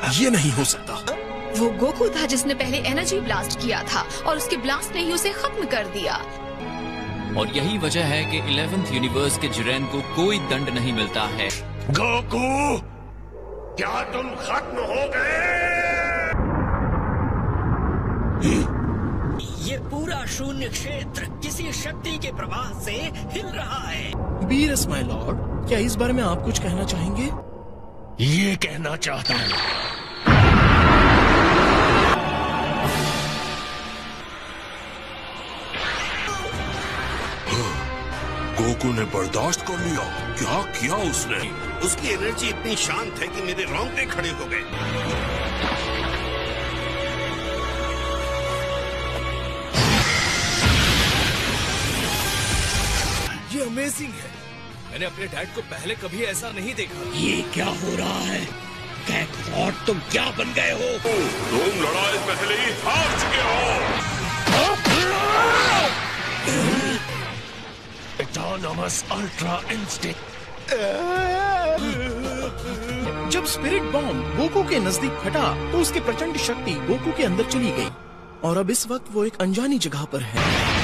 ये नहीं हो सकता। वो गोकू था जिसने पहले एनर्जी ब्लास्ट किया था और उसके ब्लास्ट ने ही उसे खत्म कर दिया। और यही वजह है कि 11th यूनिवर्स के जिरेन को कोई दंड नहीं मिलता है। गोकू, क्या तुम खत्म हो गए? ये पूरा शून्य क्षेत्र किसी शक्ति के प्रवाह से हिल रहा है। बीरस माय लॉर्ड, क्या इस बारे में आप कुछ कहना चाहेंगे? ये कहना चाहता हूँ गोकू ने बर्दाश्त कर लिया। क्या किया उसने? उसकी एनर्जी इतनी शांत है कि मेरे रोंगटे खड़े हो गए। ये अमेजिंग है। मैंने अपने डैड को पहले कभी ऐसा नहीं देखा। ये क्या हो रहा है? कैकपॉट, तुम क्या बन गए हो? तुम लड़ाई पहले ही हार चुके हो। Autonomous ultra instinct. जब स्पिरिट बॉम्ब गोकू के नजदीक फटा तो उसकी प्रचंड शक्ति गोकू के अंदर चली गई और अब इस वक्त वो एक अनजानी जगह पर है।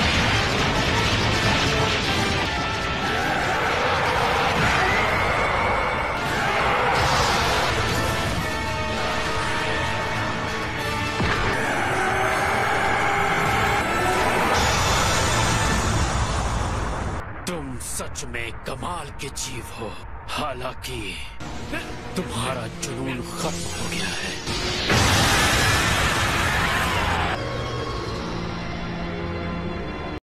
तुम सच में कमाल के जीव हो। हालांकि तुम्हारा जुनून खत्म हो गया है।